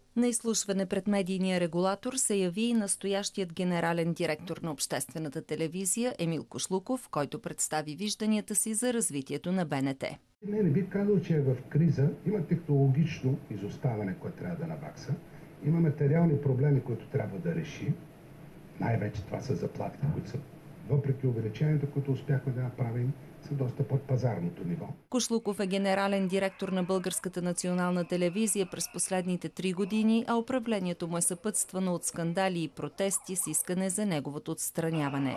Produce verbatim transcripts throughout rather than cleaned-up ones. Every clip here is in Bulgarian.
На изслушване пред медийния регулатор се яви и настоящият генерален директор на обществената телевизия Емил Кошлуков, който представи вижданията си за развитието на Б Н Т. Не, не бих казал, че е в криза. Има технологично изоставане, което трябва да навакса. Има материални проблеми, които трябва да реши. Най-вече това са заплатите, които са, въпреки увеличението, които успяхме да направим, са доста под пазарното ниво. Кошлуков е генерален директор на Българската национална телевизия през последните три години, а управлението му е съпътствано от скандали и протести с искане за неговото отстраняване.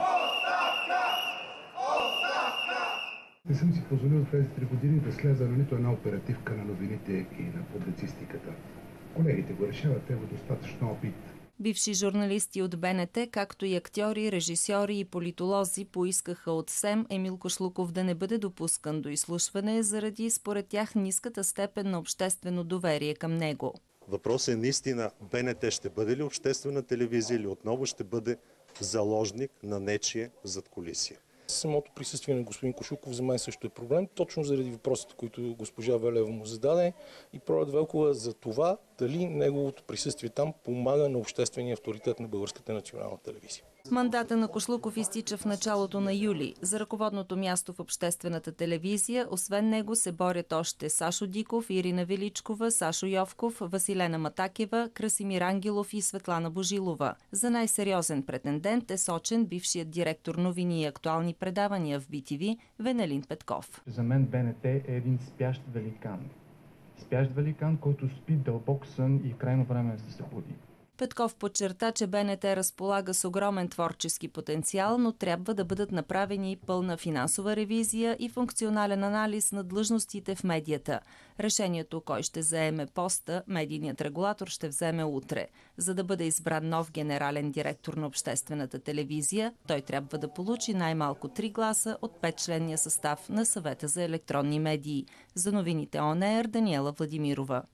Не съм си позволил тези три години да сляза на нито една оперативка на новините и на публицистиката. Колегите го решават, те имат достатъчно опит. Бивши журналисти от Б Н Т, както и актьори, режисьори и политолози поискаха от С Е М Емил Кошлуков да не бъде допускан до изслушване заради, според тях, ниската степен на обществено доверие към него. Въпросът е наистина Б Н Т ще бъде ли обществена телевизия или отново ще бъде заложник на нечие задкулисие. Самото присъствие на господин Кошлуков за мен също е проблем, точно заради въпросите, които госпожа Велева му зададе и Пролет Велкова за това дали неговото присъствие там помага на обществения авторитет на Българската национална телевизия. Мандата на Кошлуков изтича в началото на юли. За ръководното място в обществената телевизия, освен него, се борят още Сашо Диков, Ирина Величкова, Сашо Йовков, Василена Матакева, Красимир Ангелов и Светлана Божилова. За най-сериозен претендент е сочен бившият директор новини и актуални предавания в Би Ти Ви Венелин Петков. За мен Б Н Т е един спящ великан. Спящ великан, който спи дълбок сън и крайно време е да се буди. Петков подчерта, че Б Н Т разполага с огромен творчески потенциал, но трябва да бъдат направени пълна финансова ревизия и функционален анализ на длъжностите в медията. Решението кой ще заеме поста, медийният регулатор ще вземе утре. За да бъде избран нов генерален директор на обществената телевизия, той трябва да получи най-малко три гласа от петчленния състав на Съвета за електронни медии. За новините Он Еър Даниела Владимирова.